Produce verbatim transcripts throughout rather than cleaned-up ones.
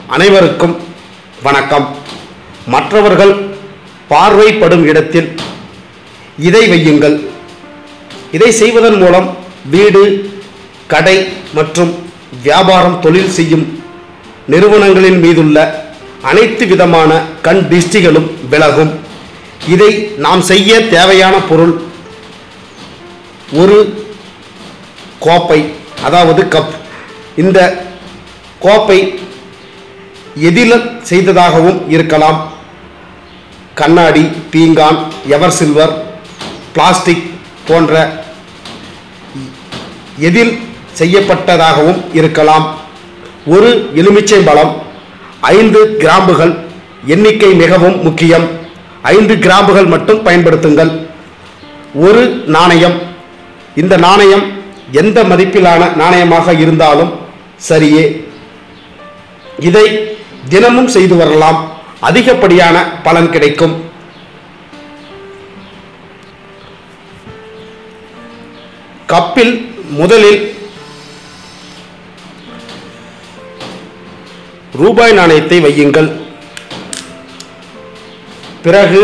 அனைவருக்கும் வணக்கம். மற்றவர்கள் பார்வைப்படும் இடத்தில் இதை வையுங்கள். இதை செய்வதன் மூலம் வீடு, கடை மற்றும் வியாபாரம் தொழில் செய்யும் நிறுவனங்களின் மீதுள்ள அனைத்து விதமான கண் திஷ்டிகளும் விலகும். இதை நாம் செய்ய தேவையான பொருள் ஒரு கோப்பை, அதாவது கப். இந்த கோப்பை எதில் செய்ததாகவும் இருக்கலாம். கண்ணாடி, பீங்கான், எவர் சில்வர், பிளாஸ்டிக் போன்ற எதில் செய்யப்பட்டதாகவும் இருக்கலாம். ஒரு எலுமிச்சை பழம், ஐந்து கிராம்புகள். எண்ணிக்கை மிகவும் முக்கியம். ஐந்து கிராம்புகள் மட்டும் பயன்படுத்துங்கள். ஒரு நாணயம். இந்த நாணயம் எந்த மதிப்பிலான நாணயமாக இருந்தாலும் சரியே. இதை தினமும் செய்து வரலாம். அதிகப்படியான பலன் கிடைக்கும். கப்பில் முதலில் ரூபாய் நாணயத்தை வையுங்கள். பிறகு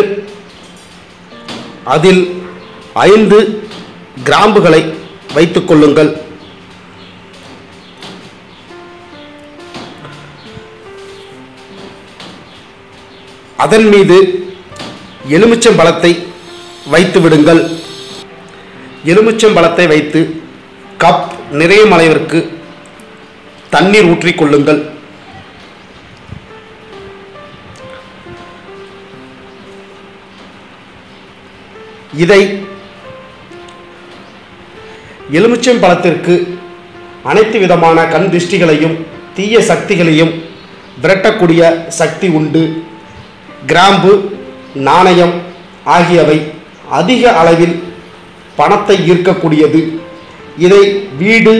அதில் ஐந்து கிராம்புகளை வைத்துக் கொள்ளுங்கள். அதன் மீது எலுமிச்சம் பழத்தை வைத்து விடுங்கள். எலுமிச்சம் பழத்தை வைத்து கப் நிறையும் அளவிற்கு தண்ணீர் ஊற்றிக் கொள்ளுங்கள். இதை எலுமிச்சம் பழத்திற்கு அனைத்து விதமான கண் திருஷ்டிகளையும் தீய சக்திகளையும் விரட்டக்கூடிய சக்தி உண்டு. கிராம்பு, நாணயம் ஆகியவை அதிக அளவில் பணத்தை ஈர்க்கக்கூடியது. இதை வீடு,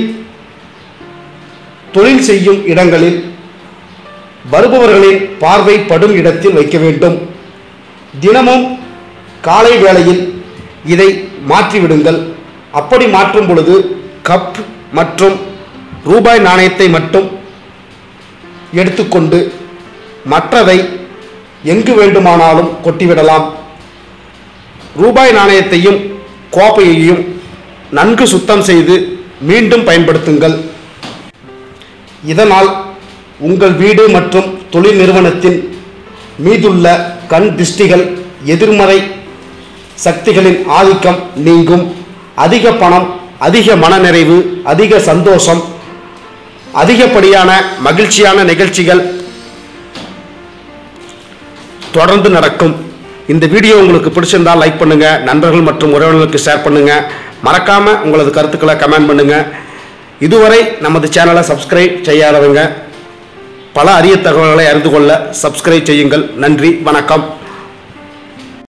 தொழில் செய்யும் இடங்களில் வருபவர்களின் பார்வைப்படும் இடத்தில் வைக்க வேண்டும். தினமும் காலை வேளையில் இதை மாற்றிவிடுங்கள். அப்படி மாற்றும் பொழுது கப் மற்றும் ரூபாய் நாணயத்தை மட்டும் எடுத்துக்கொண்டு மற்றதை எங்கு வேண்டுமானாலும் கொட்டிவிடலாம். ரூபாய் நாணயத்தையும் கோப்பையையும் நன்கு சுத்தம் செய்து மீண்டும் பயன்படுத்துங்கள். இதனால் உங்கள் வீடு மற்றும் தொழில் நிறுவனத்தின் மீதுள்ள கண் திஷ்டிகள், எதிர்மறை சக்திகளின் ஆதிக்கம் நீங்கும். அதிக பணம், அதிக மனநிறைவு, அதிக சந்தோஷம், அதிகப்படியான மகிழ்ச்சியான நிகழ்ச்சிகள் தொடர்ந்து நடக்கும். இந்த வீடியோ உங்களுக்கு பிடிச்சிருந்தால் லைக் பண்ணுங்க, நண்பர்கள் மற்றும் உறவினர்களுக்கு ஷேர் பண்ணுங்க. மறக்காம உங்களது கருத்துக்களை கமெண்ட் பண்ணுங்க. இதுவரை நமது சேனலை சப்ஸ்கிரைப் செய்யாதவங்க பல அரிய தகவல்களை அறிந்து கொள்ள சப்ஸ்கிரைப் செய்யுங்கள். நன்றி, வணக்கம்.